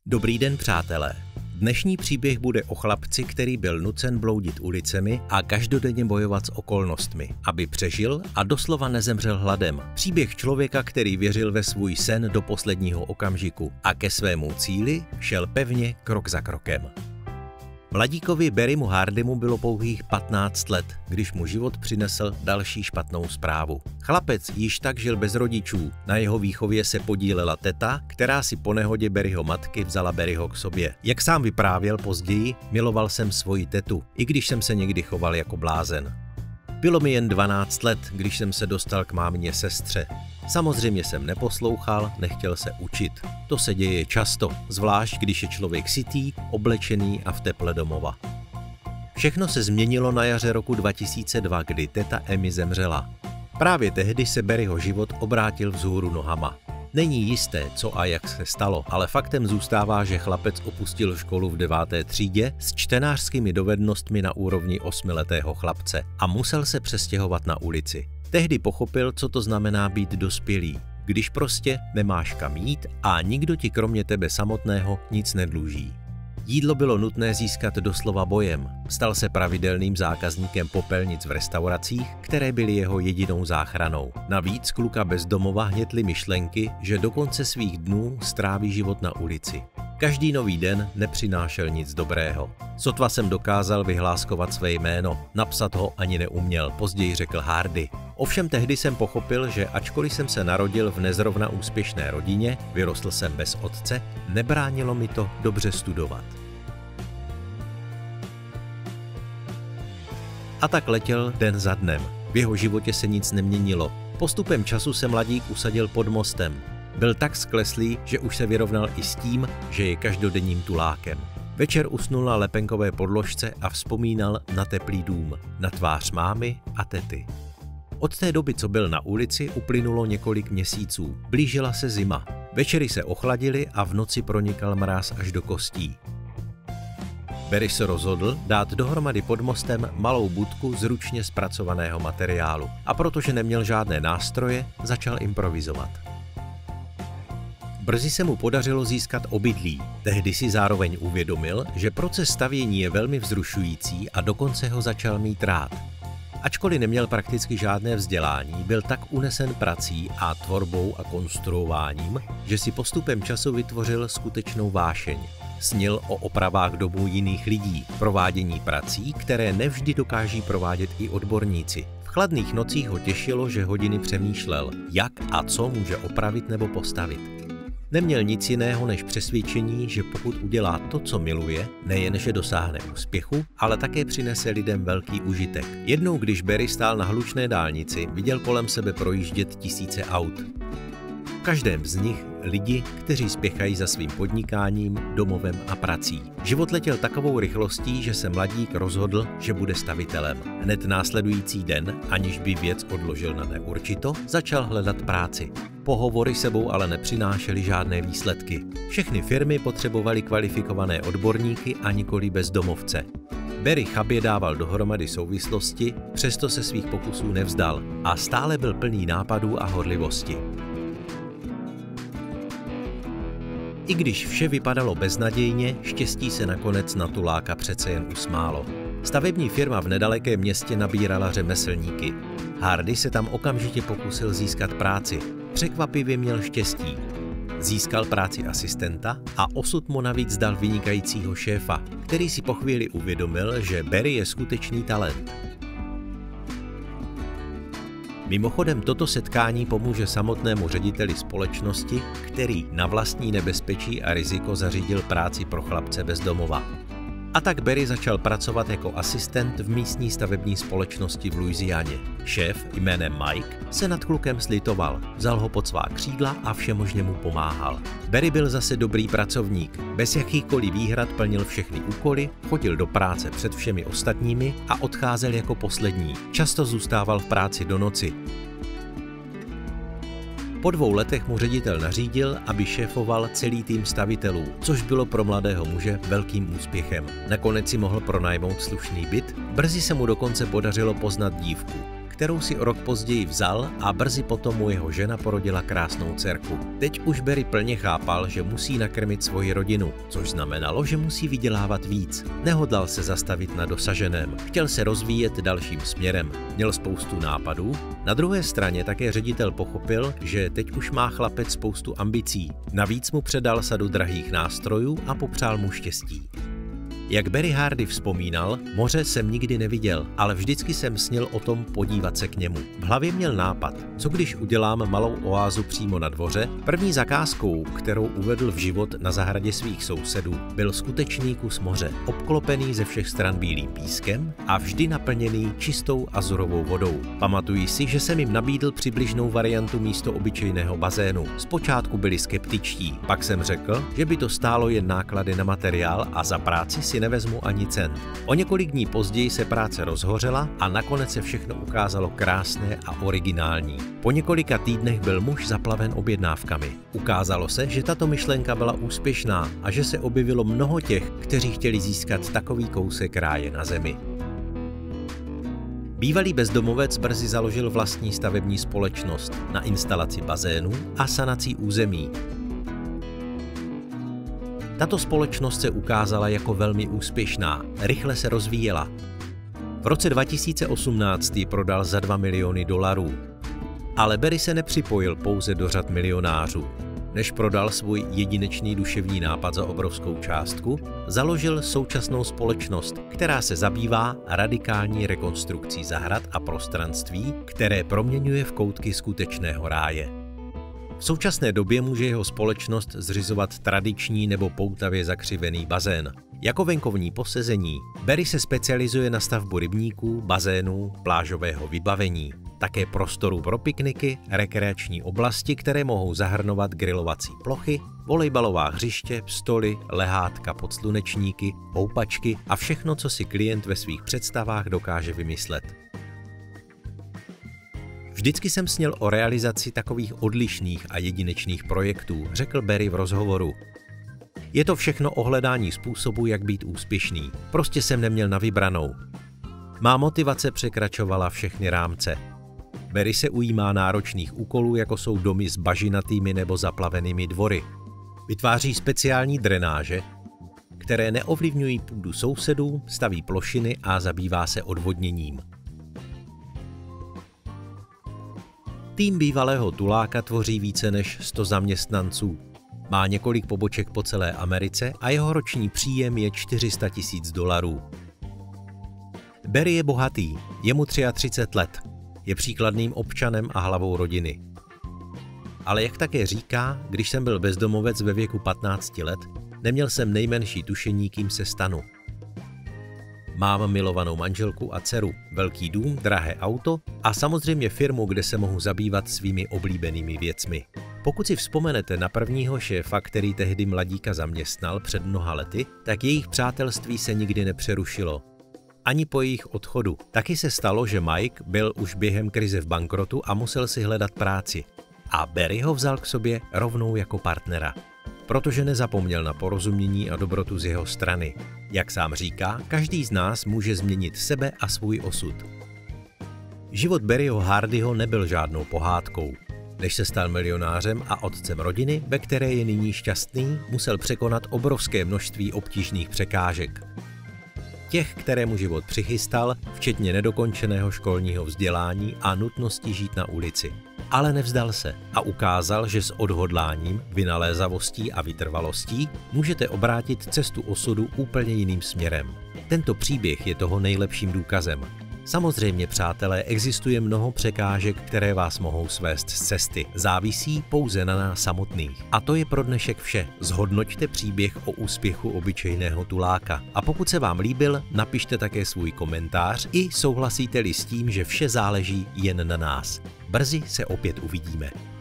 Dobrý den, přátelé. Dnešní příběh bude o chlapci, který byl nucen bloudit ulicemi a každodenně bojovat s okolnostmi, aby přežil a doslova nezemřel hladem. Příběh člověka, který věřil ve svůj sen do posledního okamžiku a ke svému cíli šel pevně krok za krokem. Mladíkovi Barrymu Hardymu bylo pouhých 15 let, když mu život přinesl další špatnou zprávu. Chlapec již tak žil bez rodičů, na jeho výchově se podílela teta, která si po nehodě Barryho matky vzala Barryho k sobě. Jak sám vyprávěl později, miloval jsem svoji tetu, i když jsem se někdy choval jako blázen. Bylo mi jen 12 let, když jsem se dostal k mámině sestře. Samozřejmě jsem neposlouchal, nechtěl se učit. To se děje často, zvlášť když je člověk sytý, oblečený a v teple domova. Všechno se změnilo na jaře roku 2002, kdy teta Amy zemřela. Právě tehdy se Barryho život obrátil vzhůru nohama. Není jisté, co a jak se stalo, ale faktem zůstává, že chlapec opustil školu v 9. třídě s čtenářskými dovednostmi na úrovni 8letého chlapce a musel se přestěhovat na ulici. Tehdy pochopil, co to znamená být dospělý, když prostě nemáš kam jít a nikdo ti kromě tebe samotného nic nedluží. Jídlo bylo nutné získat doslova bojem. Stal se pravidelným zákazníkem popelnic v restauracích, které byly jeho jedinou záchranou. Navíc kluka bezdomova hnětly myšlenky, že do konce svých dnů stráví život na ulici. Každý nový den nepřinášel nic dobrého. Sotva jsem dokázal vyhláskovat své jméno, napsat ho ani neuměl, později řekl Hardy. Ovšem tehdy jsem pochopil, že ačkoliv jsem se narodil v nezrovna úspěšné rodině, vyrostl jsem bez otce, nebránilo mi to dobře studovat. A tak letěl den za dnem. V jeho životě se nic neměnilo. Postupem času se mladík usadil pod mostem. Byl tak skleslý, že už se vyrovnal i s tím, že je každodenním tulákem. Večer usnul na lepenkové podložce a vzpomínal na teplý dům, na tvář mámy a tety. Od té doby, co byl na ulici, uplynulo několik měsíců. Blížila se zima. Večery se ochladily a v noci pronikal mráz až do kostí. Barry se rozhodl dát dohromady pod mostem malou budku z ručně zpracovaného materiálu a protože neměl žádné nástroje, začal improvizovat. Brzy se mu podařilo získat obydlí. Tehdy si zároveň uvědomil, že proces stavění je velmi vzrušující a dokonce ho začal mít rád. Ačkoliv neměl prakticky žádné vzdělání, byl tak unesen prací a tvorbou a konstruováním, že si postupem času vytvořil skutečnou vášeň. Snil o opravách domů jiných lidí, provádění prací, které nevždy dokáží provádět i odborníci. V chladných nocích ho těšilo, že hodiny přemýšlel, jak a co může opravit nebo postavit. Neměl nic jiného než přesvědčení, že pokud udělá to, co miluje, nejenže dosáhne úspěchu, ale také přinese lidem velký užitek. Jednou, když Barry stál na hlučné dálnici, viděl kolem sebe projíždět tisíce aut. V každém z nich lidi, kteří spěchají za svým podnikáním, domovem a prací. Život letěl takovou rychlostí, že se mladík rozhodl, že bude stavitelem. Hned následující den, aniž by věc odložil na neurčito, začal hledat práci. Pohovory sebou ale nepřinášely žádné výsledky. Všechny firmy potřebovaly kvalifikované odborníky a nikoli bezdomovce. Barry chabě dával dohromady souvislosti, přesto se svých pokusů nevzdal a stále byl plný nápadů a horlivosti. I když vše vypadalo beznadějně, štěstí se nakonec na tuláka přece jen usmálo. Stavební firma v nedalekém městě nabírala řemeslníky. Hardy se tam okamžitě pokusil získat práci. Překvapivě měl štěstí. Získal práci asistenta a osud mu navíc dal vynikajícího šéfa, který si po chvíli uvědomil, že Barry je skutečný talent. Mimochodem toto setkání pomůže samotnému řediteli společnosti, který na vlastní nebezpečí a riziko zařídil práci pro chlapce bezdomova. A tak Barry začal pracovat jako asistent v místní stavební společnosti v Louisianě. Šéf jménem Mike se nad klukem slitoval, vzal ho pod svá křídla a všemožně mu pomáhal. Barry byl zase dobrý pracovník, bez jakýchkoliv výhrad plnil všechny úkoly, chodil do práce před všemi ostatními a odcházel jako poslední. Často zůstával v práci do noci. Po 2 letech mu ředitel nařídil, aby šéfoval celý tým stavitelů, což bylo pro mladého muže velkým úspěchem. Nakonec si mohl pronajmout slušný byt, brzy se mu dokonce podařilo poznat dívku, kterou si o rok později vzal a brzy potom mu jeho žena porodila krásnou dcerku. Teď už Barry plně chápal, že musí nakrmit svoji rodinu, což znamenalo, že musí vydělávat víc. Nehodlal se zastavit na dosaženém, chtěl se rozvíjet dalším směrem. Měl spoustu nápadů, na druhé straně také ředitel pochopil, že teď už má chlapec spoustu ambicí. Navíc mu předal sadu drahých nástrojů a popřál mu štěstí. Jak Barry Hardy vzpomínal, moře jsem nikdy neviděl, ale vždycky jsem snil o tom podívat se k němu. V hlavě měl nápad, co když udělám malou oázu přímo na dvoře. První zakázkou, kterou uvedl v život na zahradě svých sousedů, byl skutečný kus moře, obklopený ze všech stran bílým pískem a vždy naplněný čistou azurovou vodou. Pamatuji si, že jsem jim nabídl přibližnou variantu místo obyčejného bazénu. Zpočátku byli skeptičtí, pak jsem řekl, že by to stálo jen náklady na materiál a za práci si nevezmu ani cent. O několik dní později se práce rozhořela a nakonec se všechno ukázalo krásné a originální. Po několika týdnech byl muž zaplaven objednávkami. Ukázalo se, že tato myšlenka byla úspěšná a že se objevilo mnoho těch, kteří chtěli získat takový kousek ráje na zemi. Bývalý bezdomovec brzy založil vlastní stavební společnost na instalaci bazénů a sanací území. Tato společnost se ukázala jako velmi úspěšná, rychle se rozvíjela. V roce 2018 ji prodal za $2 miliony. Ale Barry se nepřipojil pouze do řad milionářů. Než prodal svůj jedinečný duševní nápad za obrovskou částku, založil současnou společnost, která se zabývá radikální rekonstrukcí zahrad a prostranství, které proměňuje v koutky skutečného ráje. V současné době může jeho společnost zřizovat tradiční nebo poutavě zakřivený bazén. Jako venkovní posezení Barry se specializuje na stavbu rybníků, bazénů, plážového vybavení, také prostorů pro pikniky, rekreační oblasti, které mohou zahrnovat grilovací plochy, volejbalová hřiště, stoly, lehátka pod slunečníky, houpačky a všechno, co si klient ve svých představách dokáže vymyslet. Vždycky jsem snil o realizaci takových odlišných a jedinečných projektů, řekl Barry v rozhovoru. Je to všechno o hledání způsobu, jak být úspěšný. Prostě jsem neměl na vybranou. Má motivace překračovala všechny rámce. Barry se ujímá náročných úkolů, jako jsou domy s bažinatými nebo zaplavenými dvory. Vytváří speciální drenáže, které neovlivňují půdu sousedů, staví plošiny a zabývá se odvodněním. Tým bývalého tuláka tvoří více než 100 zaměstnanců. Má několik poboček po celé Americe a jeho roční příjem je $400 000. Barry je bohatý, je mu 33 let, je příkladným občanem a hlavou rodiny. Ale jak také říká, když jsem byl bezdomovec ve věku 15 let, neměl jsem nejmenší tušení, kým se stanu. Mám milovanou manželku a dceru, velký dům, drahé auto a samozřejmě firmu, kde se mohu zabývat svými oblíbenými věcmi. Pokud si vzpomenete na prvního šéfa, který tehdy mladíka zaměstnal před mnoha lety, tak jejich přátelství se nikdy nepřerušilo. Ani po jejich odchodu. Taky se stalo, že Mike byl už během krize v bankrotu a musel si hledat práci. A Barry ho vzal k sobě rovnou jako partnera. Protože nezapomněl na porozumění a dobrotu z jeho strany. Jak sám říká, každý z nás může změnit sebe a svůj osud. Život Barryho Hardyho nebyl žádnou pohádkou. Než se stal milionářem a otcem rodiny, ve které je nyní šťastný, musel překonat obrovské množství obtížných překážek. Těch, které mu život přichystal, včetně nedokončeného školního vzdělání a nutnosti žít na ulici. Ale nevzdal se a ukázal, že s odhodláním, vynalézavostí a vytrvalostí můžete obrátit cestu osudu úplně jiným směrem. Tento příběh je toho nejlepším důkazem. Samozřejmě, přátelé, existuje mnoho překážek, které vás mohou svést z cesty. Závisí pouze na nás samotných. A to je pro dnešek vše. Zhodnoťte příběh o úspěchu obyčejného tuláka. A pokud se vám líbil, napište také svůj komentář i souhlasíte-li s tím, že vše záleží jen na nás. Brzy se opět uvidíme.